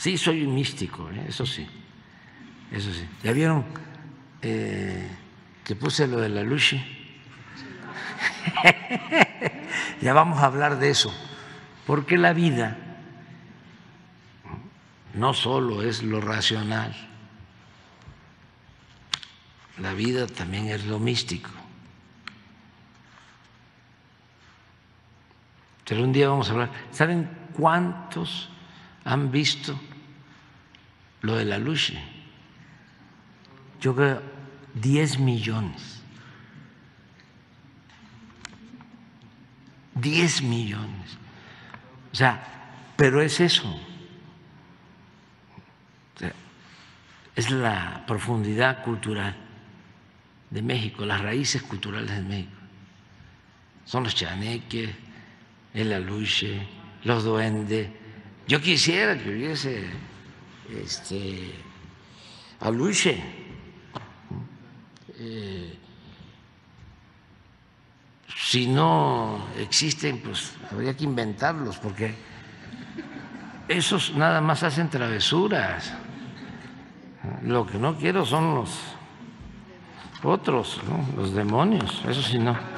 Sí, soy un místico, eso sí, eso sí. ¿Ya vieron que puse lo de la Luchi? Ya vamos a hablar de eso, porque la vida no solo es lo racional, la vida también es lo místico. Pero un día vamos a hablar. ¿Saben cuántos han visto lo de la Luchi? Yo creo 10 millones. 10 millones. O sea, pero es eso. O sea, es la profundidad cultural de México, las raíces culturales de México. Son los chaneques, el aluche, los duendes. Yo quisiera que hubiese aluche. Si no existen, pues habría que inventarlos, porque esos nada más hacen travesuras. Lo que no quiero son los otros, ¿no? Los demonios, eso sí no.